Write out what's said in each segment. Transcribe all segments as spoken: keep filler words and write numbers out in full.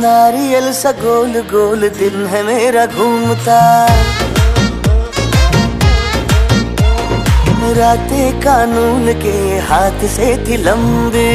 नारियल सा गोल गोल दिन है मेरा घूमता, रातें कानून के हाथ से थी लंबी,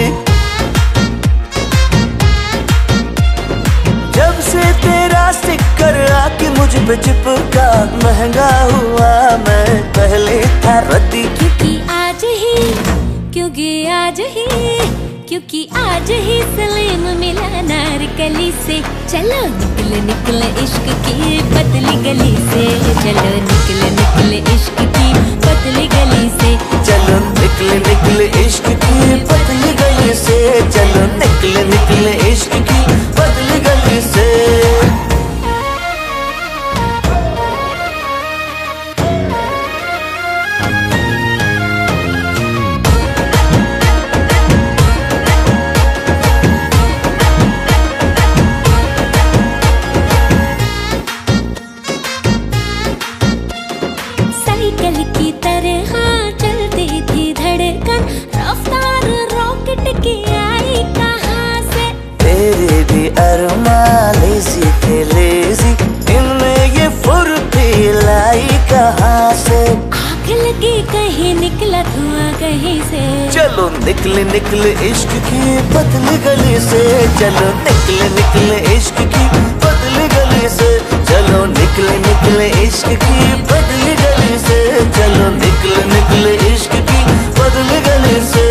जब से तेरा स्टिकर आके मुझ पे चिपका, महंगा हुआ मैं पहले था रद्दी। क्योंकि आज ही क्योंकि आज ही क्योंकि आज ही सलीम मिला नारकली से। चलो निकले निकले इश्क की पतली गली से, चलो निकले निकले इश्क की पतली गली से, चलो निकले निकले इश्क की पतली गली से, चलो निकले निकले इश्क की पतली गली से। साइकिल की तरह चलती थी धड़कन, रफ्तार रॉकेट की आई कहाँ से। तेरे भी अरमां लेज़ी थे लेज़ी, इनमें ये फुर्ती लाई कहाँ से। आग लगी कहीं निकला धुआं कहीं से, चलो निकले निकले इश्क की पतली गली से, चलो निकले निकले इश्क की पतली गली से, चलो निकले निकले इश्क की पतली गली से, चलो निकले निकले इश्क की पतली गली से।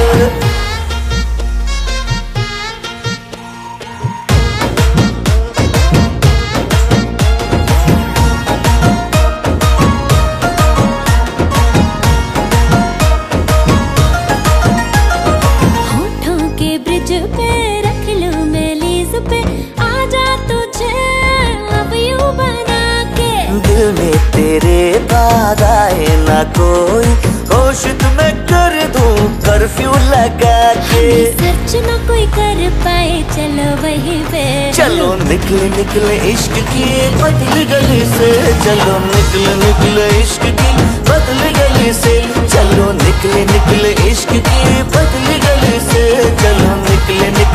होठों के ब्रिज पे रख लूं मैं लीज पे, आजा तुझे अब यूं बना के। दिल में तेरे बाद आए ना कोई, होश तुम्हें कर दूं कर्फ्यू लगा के। सर्च ना कोई कर पाए, चलो वहीं पे। चलो निकले निकले इश्क की पतली गली से, चलो निकले निकले इश्क की पतली गली से, चलो निकले निकले इश्क की पतली गली से, चलो निकले निकले